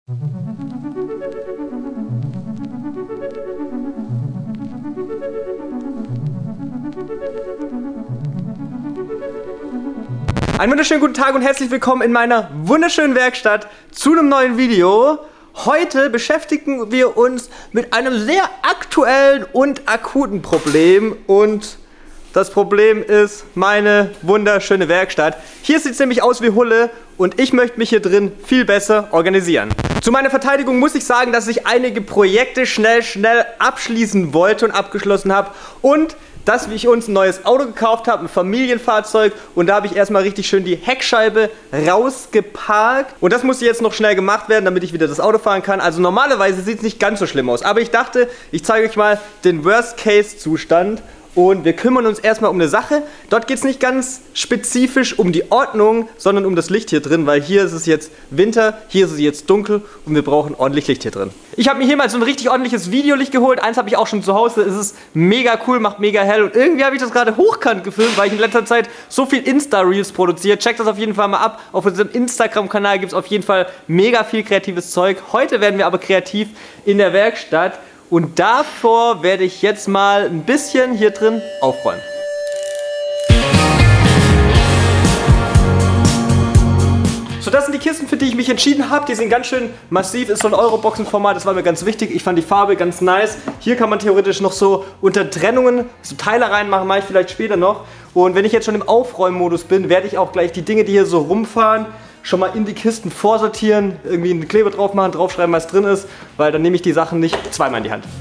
Einen wunderschönen guten Tag und herzlich willkommen in meiner wunderschönen Werkstatt zu einem neuen Video. Heute beschäftigen wir uns mit einem sehr aktuellen und akuten Problem und das Problem ist meine wunderschöne Werkstatt. Hier sieht es nämlich aus wie Hulle und ich möchte mich hier drin viel besser organisieren. Zu meiner Verteidigung muss ich sagen, dass ich einige Projekte schnell abschließen wollte und abgeschlossen habe und dass ich uns ein neues Auto gekauft habe, ein Familienfahrzeug und da habe ich erstmal richtig schön die Heckscheibe rausgeparkt und das muss jetzt noch schnell gemacht werden, damit ich wieder das Auto fahren kann. Also normalerweise sieht es nicht ganz so schlimm aus, aber ich dachte, ich zeige euch mal den Worst-Case-Zustand. Und wir kümmern uns erstmal um eine Sache. Dort geht es nicht ganz spezifisch um die Ordnung, sondern um das Licht hier drin, weil hier ist es jetzt Winter, hier ist es jetzt dunkel und wir brauchen ordentlich Licht hier drin. Ich habe mir hier mal so ein richtig ordentliches Videolicht geholt. Eins habe ich auch schon zu Hause. Es ist mega cool, macht mega hell und irgendwie habe ich das gerade hochkant gefilmt, weil ich in letzter Zeit so viel Insta-Reels produziere. Checkt das auf jeden Fall mal ab. Auf unserem Instagram-Kanal gibt es auf jeden Fall mega viel kreatives Zeug. Heute werden wir aber kreativ in der Werkstatt. Und davor werde ich jetzt mal ein bisschen hier drin aufräumen. So, das sind die Kisten, für die ich mich entschieden habe. Die sind ganz schön massiv, ist so ein Euro-Boxen-Format, das war mir ganz wichtig. Ich fand die Farbe ganz nice. Hier kann man theoretisch noch so unter Trennungen so Teile reinmachen, mache ich vielleicht später noch. Und wenn ich jetzt schon im Aufräummodus bin, werde ich auch gleich die Dinge, die hier so rumfahren, schon mal in die Kisten vorsortieren, irgendwie einen Kleber drauf machen, draufschreiben, was drin ist, weil dann nehme ich die Sachen nicht zweimal in die Hand.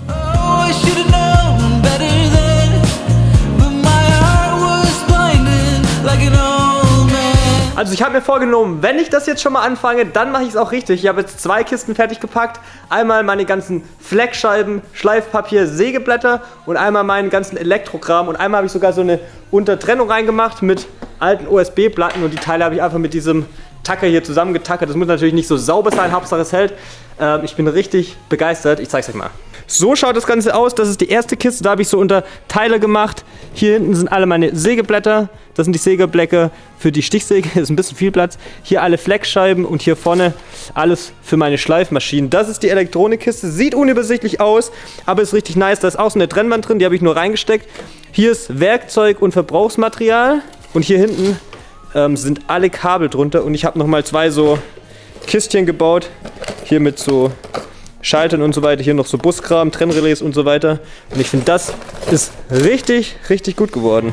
Also ich habe mir vorgenommen, wenn ich das jetzt schon mal anfange, dann mache ich es auch richtig. Ich habe jetzt 2 Kisten fertig gepackt. Einmal meine ganzen Fleckscheiben, Schleifpapier, Sägeblätter und einmal meinen ganzen Elektrokram. Und einmal habe ich sogar so eine Untertrennung reingemacht mit alten USB-Platten und die Teile habe ich einfach mit diesem Tacker hier zusammengetackert. Das muss natürlich nicht so sauber sein, Hauptsache es hält. Ich bin richtig begeistert. Ich zeige es euch mal. So schaut das Ganze aus. Das ist die erste Kiste. Da habe ich so Unterteile gemacht. Hier hinten sind alle meine Sägeblätter. Das sind die Sägeblätter für die Stichsäge. Das ist ein bisschen viel Platz. Hier alle Fleckscheiben und hier vorne alles für meine Schleifmaschinen. Das ist die Elektronikkiste. Sieht unübersichtlich aus, aber ist richtig nice. Da ist auch so eine Trennwand drin. Die habe ich nur reingesteckt. Hier ist Werkzeug und Verbrauchsmaterial. Und hier hinten sind alle Kabel drunter und ich habe nochmal 2 so Kistchen gebaut, hier mit so Schaltern und so weiter, hier noch so Buskram, Trennrelais und so weiter und ich finde, das ist richtig gut geworden.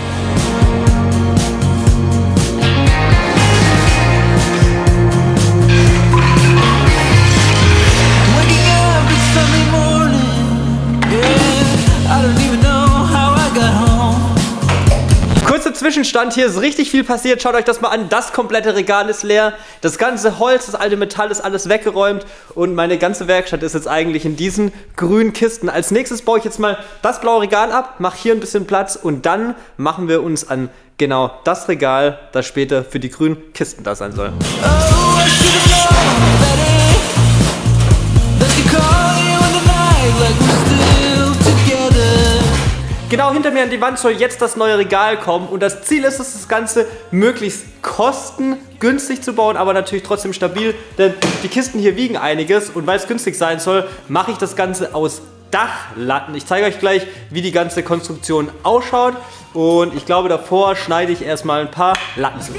Zwischenstand, hier ist richtig viel passiert, schaut euch das mal an, das komplette Regal ist leer, das ganze Holz, das alte Metall ist alles weggeräumt und meine ganze Werkstatt ist jetzt eigentlich in diesen grünen Kisten. Als nächstes baue ich jetzt mal das blaue Regal ab, mache hier ein bisschen Platz und dann machen wir uns an genau das Regal, das später für die grünen Kisten da sein soll. Genau hinter mir an die Wand soll jetzt das neue Regal kommen und das Ziel ist es, das Ganze möglichst kostengünstig zu bauen, aber natürlich trotzdem stabil, denn die Kisten hier wiegen einiges und weil es günstig sein soll, mache ich das Ganze aus Dachlatten. Ich zeige euch gleich, wie die ganze Konstruktion ausschaut und ich glaube, davor schneide ich erstmal ein paar Latten zu.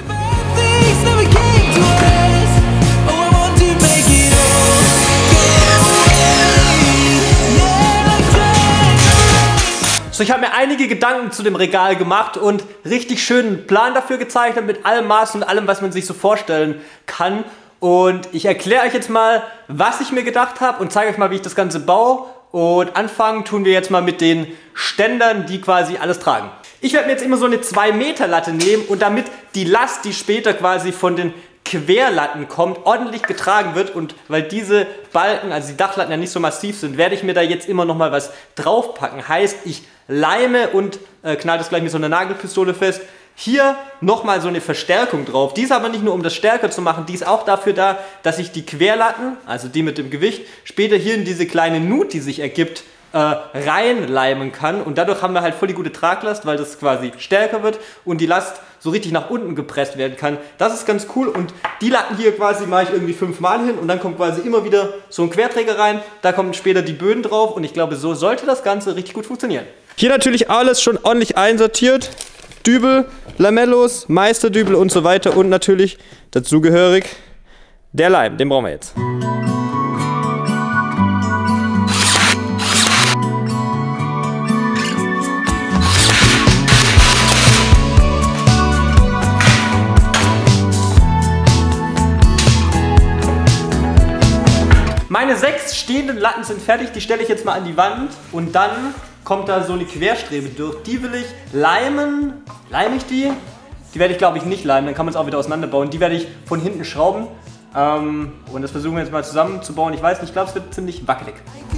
So, ich habe mir einige Gedanken zu dem Regal gemacht und richtig schönen Plan dafür gezeichnet mit allem Maß und allem, was man sich so vorstellen kann. Und ich erkläre euch jetzt mal, was ich mir gedacht habe und zeige euch mal, wie ich das Ganze baue. Und anfangen tun wir jetzt mal mit den Ständern, die quasi alles tragen. Ich werde mir jetzt immer so eine 2 Meter Latte nehmen und damit die Last, die später quasi von den Querlatten kommt, ordentlich getragen wird und weil diese Balken, also die Dachlatten ja nicht so massiv sind, werde ich mir da jetzt immer noch mal was draufpacken. Heißt, ich leime und knall das gleich mit so einer Nagelpistole fest. Hier nochmal so eine Verstärkung drauf. Die ist aber nicht nur, um das stärker zu machen, die ist auch dafür da, dass ich die Querlatten, also die mit dem Gewicht, später hier in diese kleine Nut, die sich ergibt, reinleimen kann. Und dadurch haben wir halt voll die gute Traglast, weil das quasi stärker wird und die Last so richtig nach unten gepresst werden kann. Das ist ganz cool und die Latten hier quasi mache ich irgendwie 5-mal hin und dann kommt quasi immer wieder so ein Querträger rein. Da kommen später die Böden drauf und ich glaube, so sollte das Ganze richtig gut funktionieren. Hier natürlich alles schon ordentlich einsortiert. Dübel, Lamellos, Meisterdübel und so weiter und natürlich dazugehörig der Leim, den brauchen wir jetzt. Meine 6 stehenden Latten sind fertig, die stelle ich jetzt mal an die Wand und dann kommt da so eine Querstrebe durch. Die will ich leimen. Leime ich die? Die werde ich glaube ich nicht leimen, dann kann man es auch wieder auseinanderbauen. Die werde ich von hinten schrauben und das versuchen wir jetzt mal zusammenzubauen. Ich weiß nicht, ich glaube es wird ziemlich wackelig.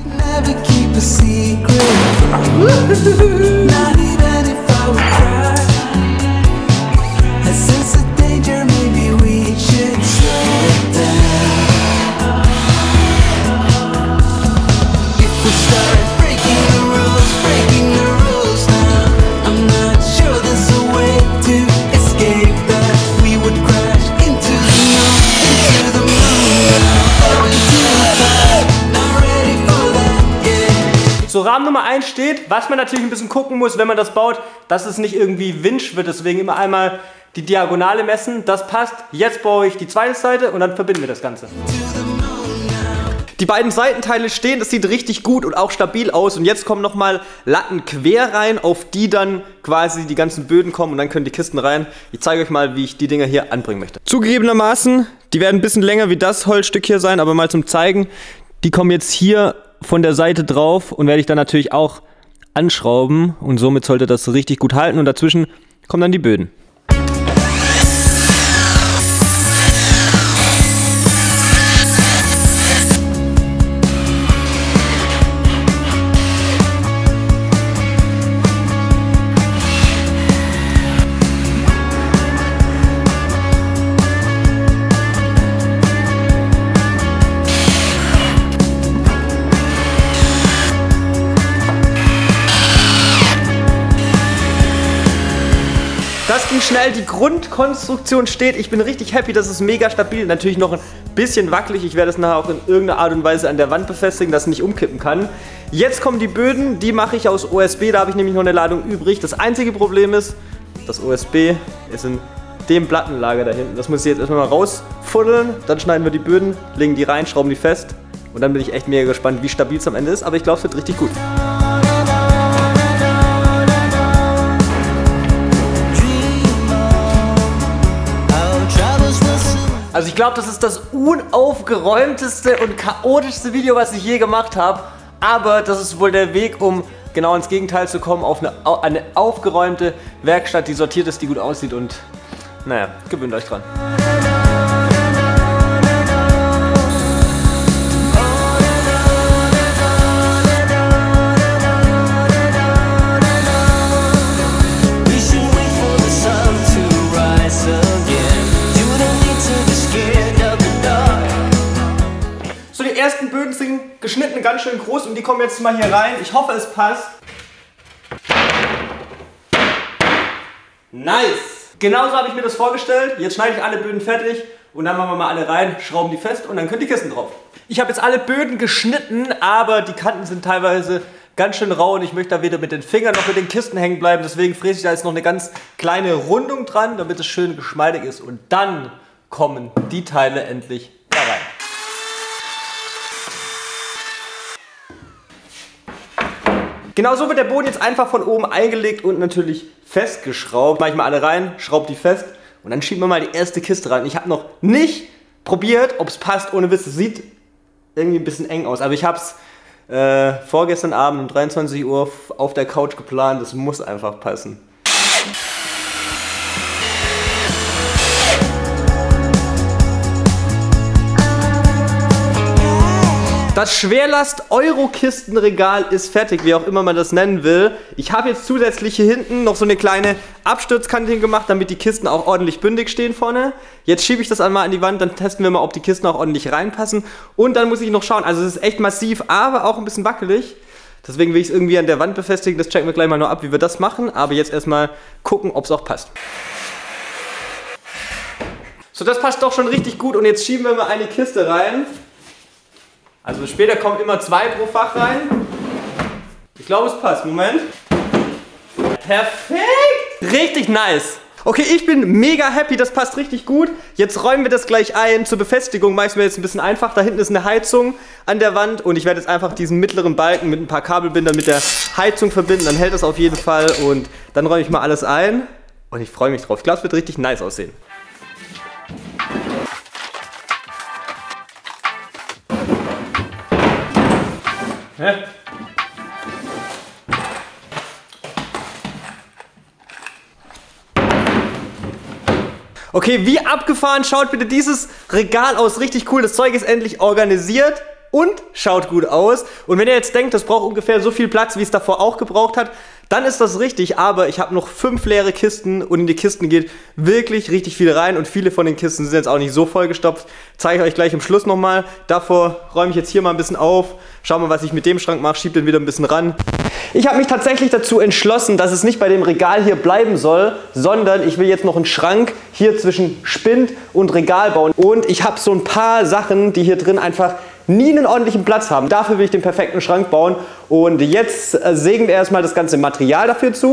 So, Rahmen Nummer 1 steht, was man natürlich ein bisschen gucken muss, wenn man das baut, dass es nicht irgendwie winsch wird, deswegen immer einmal die Diagonale messen, das passt. Jetzt baue ich die zweite Seite und dann verbinden wir das Ganze. Die beiden Seitenteile stehen, das sieht richtig gut und auch stabil aus und jetzt kommen nochmal Latten quer rein, auf die dann quasi die ganzen Böden kommen und dann können die Kisten rein. Ich zeige euch mal, wie ich die Dinger hier anbringen möchte. Zugegebenermaßen, die werden ein bisschen länger wie das Holzstück hier sein, aber mal zum Zeigen, die kommen jetzt hier von der Seite drauf und werde ich dann natürlich auch anschrauben und somit sollte das richtig gut halten und dazwischen kommen dann die Böden. Das ging schnell, die Grundkonstruktion steht. Ich bin richtig happy, das ist mega stabil. Natürlich noch ein bisschen wackelig. Ich werde es nachher auch in irgendeiner Art und Weise an der Wand befestigen, dass es nicht umkippen kann. Jetzt kommen die Böden, die mache ich aus OSB. Da habe ich nämlich noch eine Ladung übrig. Das einzige Problem ist, das OSB ist in dem Plattenlager da hinten. Das muss ich jetzt erstmal mal rausfuddeln. Dann schneiden wir die Böden, legen die rein, schrauben die fest. Und dann bin ich echt mega gespannt, wie stabil es am Ende ist. Aber ich glaube, es wird richtig gut. Also ich glaube, das ist das unaufgeräumteste und chaotischste Video, was ich je gemacht habe. Aber das ist wohl der Weg, um genau ins Gegenteil zu kommen, auf eine aufgeräumte Werkstatt, die sortiert ist, die gut aussieht und naja, gewöhnt euch dran. Die ersten Böden sind geschnitten, ganz schön groß und die kommen jetzt mal hier rein. Ich hoffe, es passt. Nice! Genauso habe ich mir das vorgestellt. Jetzt schneide ich alle Böden fertig und dann machen wir mal alle rein, schrauben die fest und dann können die Kisten drauf. Ich habe jetzt alle Böden geschnitten, aber die Kanten sind teilweise ganz schön rau und ich möchte da weder mit den Fingern noch mit den Kisten hängen bleiben. Deswegen fräse ich da jetzt noch eine ganz kleine Rundung dran, damit es schön geschmeidig ist und dann kommen die Teile endlich da rein. Genau so wird der Boden jetzt einfach von oben eingelegt und natürlich festgeschraubt. Mache ich mal alle rein, schraube die fest und dann schieben wir mal die erste Kiste rein. Ich habe noch nicht probiert, ob es passt, ohne Witz. Es sieht irgendwie ein bisschen eng aus, aber ich habe es vorgestern Abend um 23 Uhr auf der Couch geplant. Das muss einfach passen. Das Schwerlast-Euro-Kistenregal ist fertig, wie auch immer man das nennen will. Ich habe jetzt zusätzlich hier hinten noch so eine kleine Absturzkante gemacht, damit die Kisten auch ordentlich bündig stehen vorne. Jetzt schiebe ich das einmal an die Wand, dann testen wir mal, ob die Kisten auch ordentlich reinpassen. Und dann muss ich noch schauen, also es ist echt massiv, aber auch ein bisschen wackelig. Deswegen will ich es irgendwie an der Wand befestigen. Das checken wir gleich mal noch ab, wie wir das machen. Aber jetzt erstmal gucken, ob es auch passt. So, das passt doch schon richtig gut. Und jetzt schieben wir mal eine Kiste rein. Also später kommen immer 2 pro Fach rein. Ich glaube, es passt. Moment. Perfekt! Richtig nice. Okay, ich bin mega happy, das passt richtig gut. Jetzt räumen wir das gleich ein. Zur Befestigung mache ich es mir jetzt ein bisschen einfach. Da hinten ist eine Heizung an der Wand und ich werde jetzt einfach diesen mittleren Balken mit ein paar Kabelbindern mit der Heizung verbinden. Dann hält das auf jeden Fall und dann räume ich mal alles ein und ich freue mich drauf. Ich glaube, es wird richtig nice aussehen. Hä? Okay, wie abgefahren schaut bitte dieses Regal aus. Richtig cool. Das Zeug ist endlich organisiert und schaut gut aus. Und wenn ihr jetzt denkt, das braucht ungefähr so viel Platz, wie es davor auch gebraucht hat, dann ist das richtig. Aber ich habe noch 5 leere Kisten und in die Kisten geht wirklich richtig viel rein. Und viele von den Kisten sind jetzt auch nicht so vollgestopft. Zeige ich euch gleich im Schluss nochmal. Davor räume ich jetzt hier mal ein bisschen auf. Schau mal, was ich mit dem Schrank mache. Schiebe den wieder ein bisschen ran. Ich habe mich tatsächlich dazu entschlossen, dass es nicht bei dem Regal hier bleiben soll, sondern ich will jetzt noch einen Schrank hier zwischen Spind und Regal bauen. Und ich habe so ein paar Sachen, die hier drin einfach nie einen ordentlichen Platz haben. Dafür will ich den perfekten Schrank bauen. Und jetzt sägen wir erstmal das ganze Material dafür zu.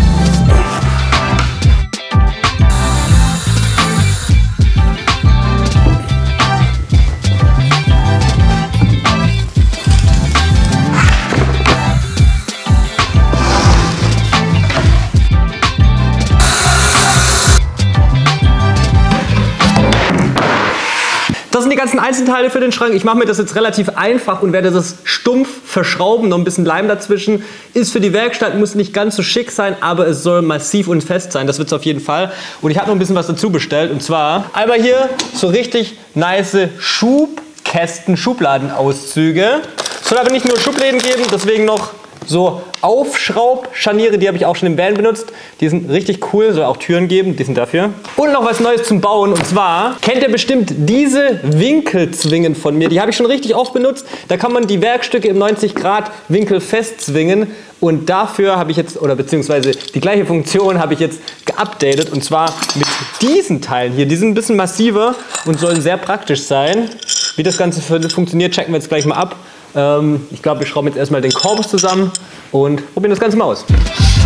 Das sind die ganzen Einzelteile für den Schrank. Ich mache mir das jetzt relativ einfach und werde das stumpf verschrauben. Noch ein bisschen Leim dazwischen. Ist für die Werkstatt, muss nicht ganz so schick sein, aber es soll massiv und fest sein. Das wird es auf jeden Fall. Und ich habe noch ein bisschen was dazu bestellt. Und zwar einmal hier so richtig nice Schubkästen, Schubladenauszüge. Es soll aber nicht nur Schubläden geben, deswegen noch so Aufschraubscharniere, die habe ich auch schon im Van benutzt. Die sind richtig cool, soll auch Türen geben, die sind dafür. Und noch was Neues zum Bauen, und zwar kennt ihr bestimmt diese Winkelzwingen von mir. Die habe ich schon richtig oft benutzt. Da kann man die Werkstücke im 90 Grad Winkel festzwingen. Und dafür habe ich jetzt, oder beziehungsweise die gleiche Funktion habe ich jetzt geupdatet. Und zwar mit diesen Teilen hier. Die sind ein bisschen massiver und sollen sehr praktisch sein. Wie das Ganze funktioniert, checken wir jetzt gleich mal ab. Ich glaube, wir schrauben jetzt erstmal den Korpus zusammen und probieren das Ganze mal aus.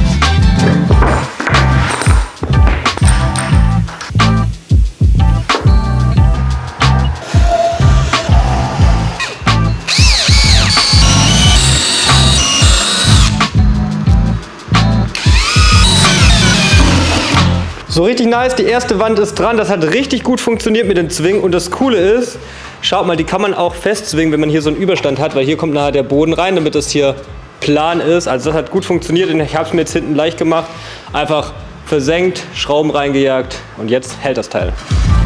So richtig nice, die erste Wand ist dran, das hat richtig gut funktioniert mit den Zwingen und das Coole ist, schaut mal, die kann man auch festzwingen, wenn man hier so einen Überstand hat, weil hier kommt nachher der Boden rein, damit das hier plan ist. Also das hat gut funktioniert und ich habe es mir jetzt hinten leicht gemacht, einfach versenkt, Schrauben reingejagt und jetzt hält das Teil.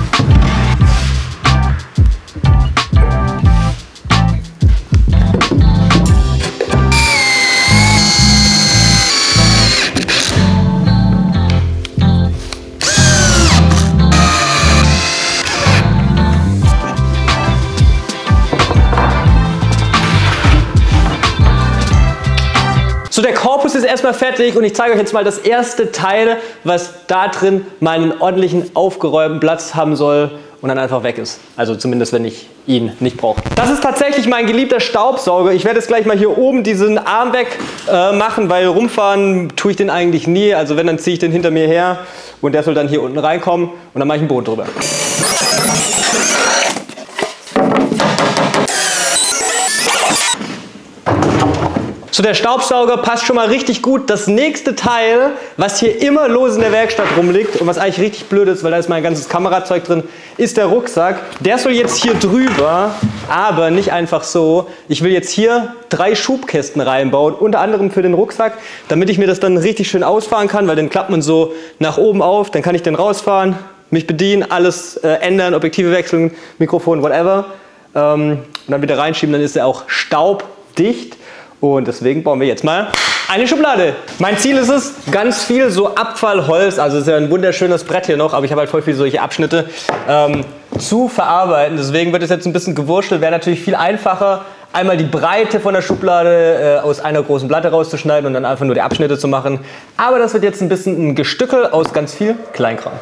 So, der Korpus ist erstmal fertig und ich zeige euch jetzt mal das erste Teil, was da drin meinen ordentlichen aufgeräumten Platz haben soll und dann einfach weg ist. Also zumindest, wenn ich ihn nicht brauche. Das ist tatsächlich mein geliebter Staubsauger. Ich werde jetzt gleich mal hier oben diesen Arm weg machen, weil rumfahren tue ich den eigentlich nie. Also wenn, dann ziehe ich den hinter mir her und der soll dann hier unten reinkommen und dann mache ich einen Boden drüber. So, der Staubsauger passt schon mal richtig gut. Das nächste Teil, was hier immer los in der Werkstatt rumliegt und was eigentlich richtig blöd ist, weil da ist mein ganzes Kamerazeug drin, ist der Rucksack. Der soll jetzt hier drüber, aber nicht einfach so. Ich will jetzt hier 3 Schubkästen reinbauen, unter anderem für den Rucksack, damit ich mir das dann richtig schön ausfahren kann, weil den klappt man so nach oben auf, dann kann ich den rausfahren, mich bedienen, alles ändern, Objektive wechseln, Mikrofon, whatever. Und dann wieder reinschieben, dann ist er auch staubdicht. Und deswegen bauen wir jetzt mal eine Schublade. Mein Ziel ist es, ganz viel so Abfallholz, also es ist ja ein wunderschönes Brett hier noch, aber ich habe halt voll viel solche Abschnitte, zu verarbeiten. Deswegen wird es jetzt ein bisschen gewurschtelt, wäre natürlich viel einfacher, einmal die Breite von der Schublade aus einer großen Platte rauszuschneiden und dann einfach nur die Abschnitte zu machen. Aber das wird jetzt ein bisschen ein Gestückel aus ganz viel Kleinkram.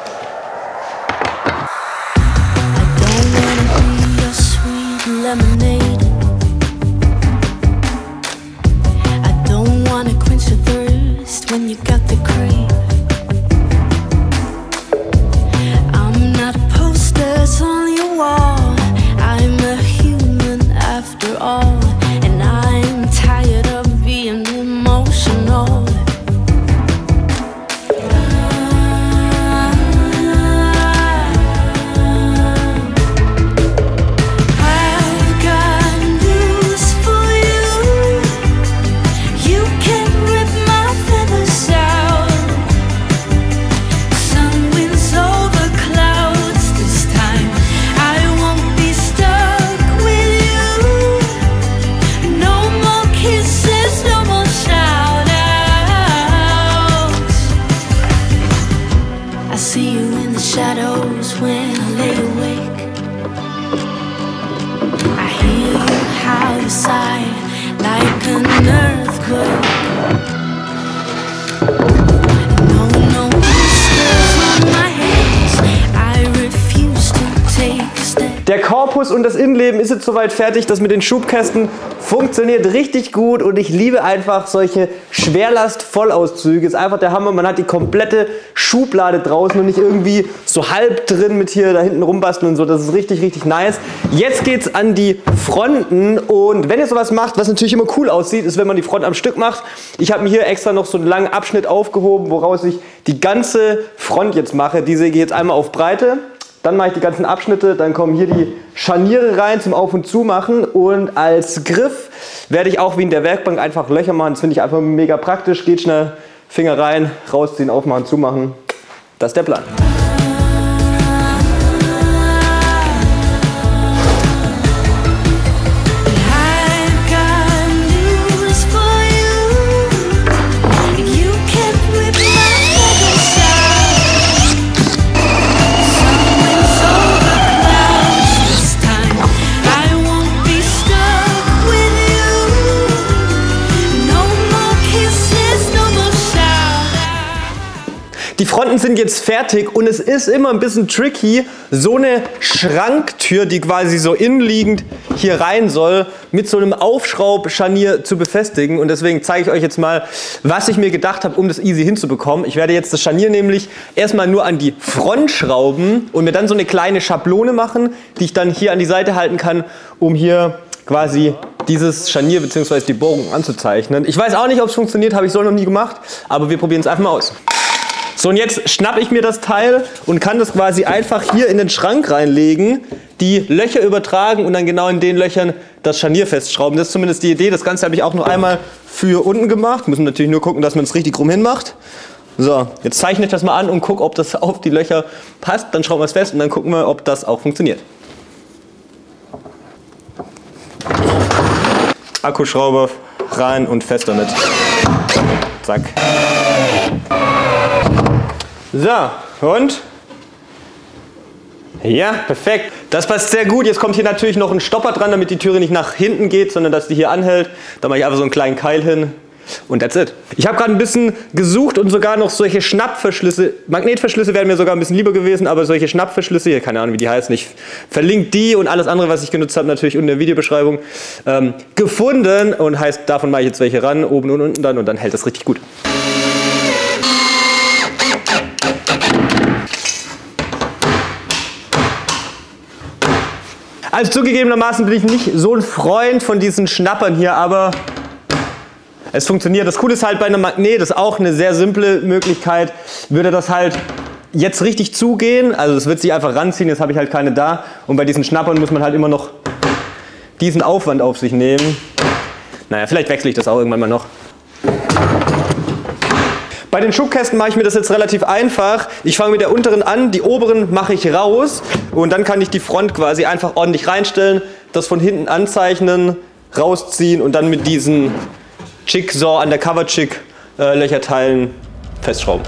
Der Korpus und das Innenleben ist jetzt soweit fertig. Das mit den Schubkästen funktioniert richtig gut und ich liebe einfach solche Schwerlast-Vollauszüge. Ist einfach der Hammer. Man hat die komplette Schublade draußen und nicht irgendwie so halb drin mit hier da hinten rumbasteln und so. Das ist richtig, richtig nice. Jetzt geht's an die Fronten und wenn ihr sowas macht, was natürlich immer cool aussieht, ist, wenn man die Front am Stück macht. Ich habe mir hier extra noch so einen langen Abschnitt aufgehoben, woraus ich die ganze Front jetzt mache. Die säge ich jetzt einmal auf Breite. Dann mache ich die ganzen Abschnitte, dann kommen hier die Scharniere rein zum Auf- und Zumachen und als Griff werde ich auch wie in der Werkbank einfach Löcher machen. Das finde ich einfach mega praktisch. Geht schnell, Finger rein, rausziehen, aufmachen, zumachen. Das ist der Plan. Die Fronten sind jetzt fertig und es ist immer ein bisschen tricky, so eine Schranktür, die quasi so innenliegend hier rein soll, mit so einem Aufschraubscharnier zu befestigen. Und deswegen zeige ich euch jetzt mal, was ich mir gedacht habe, um das easy hinzubekommen. Ich werde jetzt das Scharnier nämlich erstmal nur an die Front schrauben und mir dann so eine kleine Schablone machen, die ich dann hier an die Seite halten kann, um hier quasi dieses Scharnier bzw. die Bohrung anzuzeichnen. Ich weiß auch nicht, ob es funktioniert, habe ich so noch nie gemacht, aber wir probieren es einfach mal aus. So, und jetzt schnappe ich mir das Teil und kann das quasi einfach hier in den Schrank reinlegen, die Löcher übertragen und dann genau in den Löchern das Scharnier festschrauben. Das ist zumindest die Idee. Das Ganze habe ich auch nur einmal für unten gemacht. Müssen natürlich nur gucken, dass man es richtig rum hin macht. So, jetzt zeichne ich das mal an und gucke, ob das auf die Löcher passt. Dann schrauben wir es fest und dann gucken wir, ob das auch funktioniert. Akkuschrauber rein und fest damit. Zack. So, und? Ja, perfekt. Das passt sehr gut. Jetzt kommt hier natürlich noch ein Stopper dran, damit die Türe nicht nach hinten geht, sondern dass die hier anhält. Da mache ich einfach so einen kleinen Keil hin. Und that's it. Ich habe gerade ein bisschen gesucht und sogar noch solche Schnappverschlüsse, Magnetverschlüsse wären mir sogar ein bisschen lieber gewesen, aber solche Schnappverschlüsse, hier keine Ahnung wie die heißen, ich verlinke die und alles andere, was ich genutzt habe, natürlich unten in der Videobeschreibung, gefunden und heißt, davon mache ich jetzt welche ran, oben und unten dann und dann hält das richtig gut. Also zugegebenermaßen bin ich nicht so ein Freund von diesen Schnappern hier, aber es funktioniert. Das Coole ist halt bei einem Magnet, das ist auch eine sehr simple Möglichkeit, würde das halt jetzt richtig zugehen, also es wird sich einfach ranziehen, jetzt habe ich halt keine da und bei diesen Schnappern muss man halt immer noch diesen Aufwand auf sich nehmen. Naja, vielleicht wechsle ich das auch irgendwann mal noch. Bei den Schubkästen mache ich mir das jetzt relativ einfach. Ich fange mit der unteren an, die oberen mache ich raus und dann kann ich die Front quasi einfach ordentlich reinstellen, das von hinten anzeichnen, rausziehen und dann mit diesen Jigsaw Undercover Jig Löcherteilen festschrauben.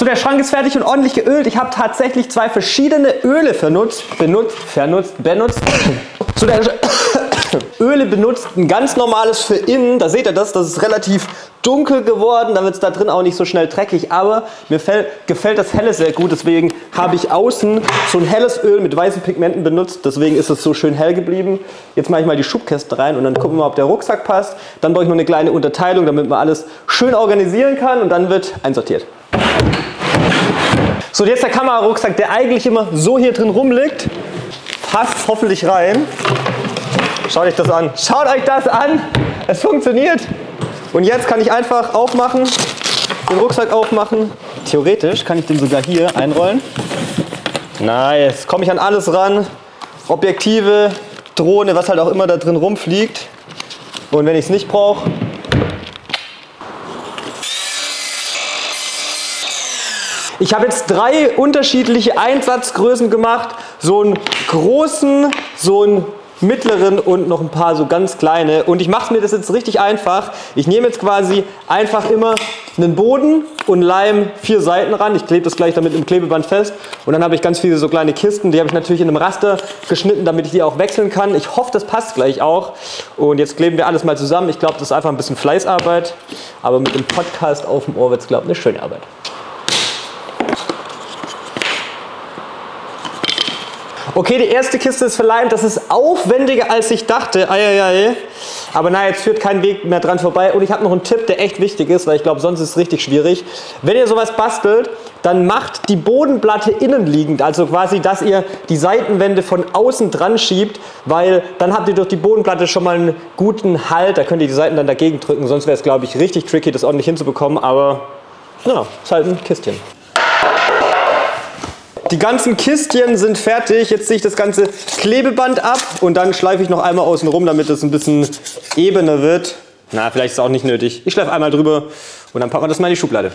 So, der Schrank ist fertig und ordentlich geölt. Ich habe tatsächlich 2 verschiedene Öle benutzt. So, der Öle benutzt ein ganz normales für innen. Da seht ihr das ist relativ dunkel geworden. Da wird es da drin auch nicht so schnell dreckig. Aber mir gefällt das Helle sehr gut. Deswegen habe ich außen so ein helles Öl mit weißen Pigmenten benutzt. Deswegen ist es so schön hell geblieben. Jetzt mache ich mal die Schubkäste rein und dann gucken wir mal, ob der Rucksack passt. Dann brauche ich noch eine kleine Unterteilung, damit man alles schön organisieren kann. Und dann wird einsortiert. So, jetzt der Kamerarucksack, der eigentlich immer so hier drin rumliegt. Passt hoffentlich rein. Schaut euch das an. Schaut euch das an. Es funktioniert. Und jetzt kann ich einfach aufmachen, den Rucksack aufmachen. Theoretisch kann ich den sogar hier einrollen. Nice. Komme ich an alles ran. Objektive, Drohne, was halt auch immer da drin rumfliegt. Und wenn ich es nicht brauche, ich habe jetzt 3 unterschiedliche Einsatzgrößen gemacht. So einen großen, so einen mittleren und noch ein paar so ganz kleine. Und ich mache mir das jetzt richtig einfach. Ich nehme jetzt quasi einfach immer einen Boden und Leim 4 Seiten ran. Ich klebe das gleich damit im Klebeband fest. Und dann habe ich ganz viele so kleine Kisten. Die habe ich natürlich in einem Raster geschnitten, damit ich die auch wechseln kann. Ich hoffe, das passt gleich auch. Und jetzt kleben wir alles mal zusammen. Ich glaube, das ist einfach ein bisschen Fleißarbeit. Aber mit dem Podcast auf dem Ohr wird es, glaube ich, eine schöne Arbeit. Okay, die erste Kiste ist verleimt. Das ist aufwendiger, als ich dachte. Eieiei. Aber naja, jetzt führt kein Weg mehr dran vorbei. Und ich habe noch einen Tipp, der echt wichtig ist, weil ich glaube, sonst ist es richtig schwierig. Wenn ihr sowas bastelt, dann macht die Bodenplatte innenliegend. Also quasi, dass ihr die Seitenwände von außen dran schiebt, weil dann habt ihr durch die Bodenplatte schon mal einen guten Halt. Da könnt ihr die Seiten dann dagegen drücken. Sonst wäre es, glaube ich, richtig tricky, das ordentlich hinzubekommen. Aber ja, ist halt ein Kistchen. Die ganzen Kistchen sind fertig. Jetzt ziehe ich das ganze Klebeband ab und dann schleife ich noch einmal außen rum, damit es ein bisschen ebener wird. Na, vielleicht ist es auch nicht nötig. Ich schleife einmal drüber und dann packen wir das mal in die Schublade.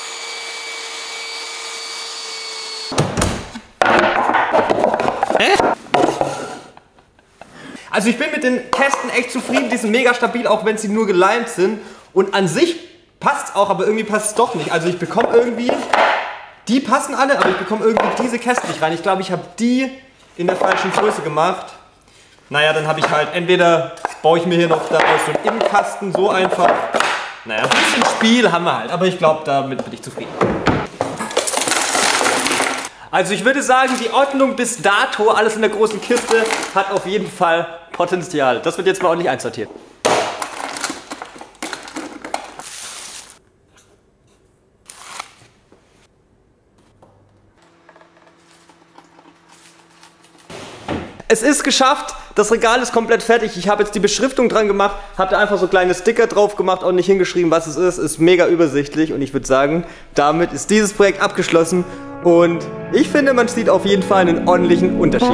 Also ich bin mit den Kästen echt zufrieden. Die sind mega stabil, auch wenn sie nur geleimt sind. Und an sich passt es auch, aber irgendwie passt es doch nicht. Also ich bekomme irgendwie... Die passen alle, aber ich bekomme irgendwie diese Kästen nicht rein. Ich glaube, ich habe die in der falschen Größe gemacht. Naja, dann habe ich halt, entweder baue ich mir hier noch daraus so einen Innenkasten, so einfach. Naja, ein bisschen Spiel haben wir halt, aber ich glaube, damit bin ich zufrieden. Also ich würde sagen, die Ordnung bis dato, alles in der großen Kiste, hat auf jeden Fall Potenzial. Das wird jetzt mal ordentlich einsortiert. Es ist geschafft, das Regal ist komplett fertig. Ich habe jetzt die Beschriftung dran gemacht, habe da einfach so kleine Sticker drauf gemacht, auch nicht hingeschrieben, was es ist mega übersichtlich und ich würde sagen, damit ist dieses Projekt abgeschlossen und ich finde, man sieht auf jeden Fall einen ordentlichen Unterschied.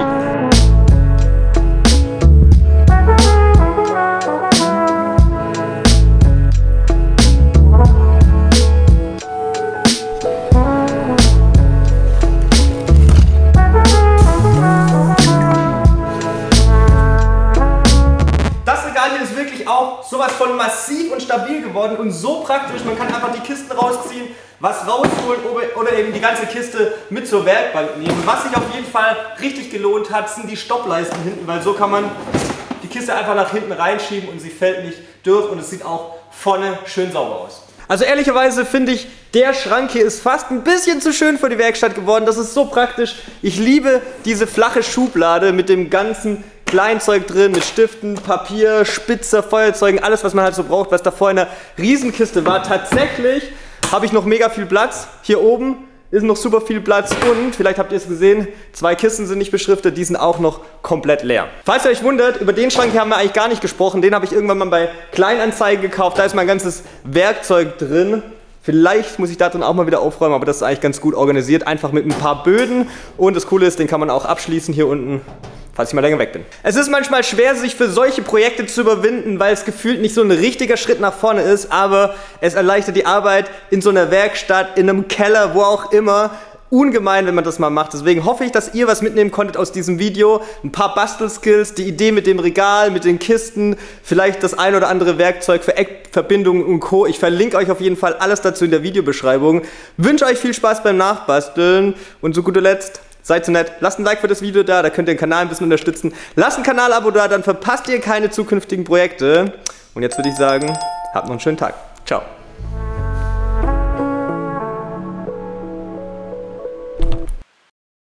Sowas von massiv und stabil geworden und so praktisch, man kann einfach die Kisten rausziehen, was rausholen oder eben die ganze Kiste mit zur Werkbank nehmen. Was sich auf jeden Fall richtig gelohnt hat, sind die Stoppleisten hinten, weil so kann man die Kiste einfach nach hinten reinschieben und sie fällt nicht durch und es sieht auch vorne schön sauber aus. Also ehrlicherweise finde ich, der Schrank hier ist fast ein bisschen zu schön für die Werkstatt geworden. Das ist so praktisch. Ich liebe diese flache Schublade mit dem ganzen Kleinzeug drin, mit Stiften, Papier, Spitzer, Feuerzeugen, alles was man halt so braucht, was davor in einer Riesenkiste war. Tatsächlich habe ich noch mega viel Platz. Hier oben ist noch super viel Platz und, vielleicht habt ihr es gesehen, 2 Kisten sind nicht beschriftet, die sind auch noch komplett leer. Falls ihr euch wundert, über den Schrank hier haben wir eigentlich gar nicht gesprochen, den habe ich irgendwann mal bei Kleinanzeigen gekauft, da ist mein ganzes Werkzeug drin. Vielleicht muss ich da drin auch mal wieder aufräumen, aber das ist eigentlich ganz gut organisiert, einfach mit ein paar Böden und das Coole ist, den kann man auch abschließen hier unten, falls ich mal länger weg bin. Es ist manchmal schwer, sich für solche Projekte zu überwinden, weil es gefühlt nicht so ein richtiger Schritt nach vorne ist, aber es erleichtert die Arbeit in so einer Werkstatt, in einem Keller, wo auch immer. ungemein, wenn man das mal macht. Deswegen hoffe ich, dass ihr was mitnehmen konntet aus diesem Video. Ein paar Bastelskills, die Idee mit dem Regal, mit den Kisten, vielleicht das ein oder andere Werkzeug für Eckverbindungen und Co. Ich verlinke euch auf jeden Fall alles dazu in der Videobeschreibung. Wünsche euch viel Spaß beim Nachbasteln und zu guter Letzt, seid so nett, lasst ein Like für das Video da könnt ihr den Kanal ein bisschen unterstützen. Lasst ein Kanalabo da, dann verpasst ihr keine zukünftigen Projekte. Und jetzt würde ich sagen, habt noch einen schönen Tag. Ciao.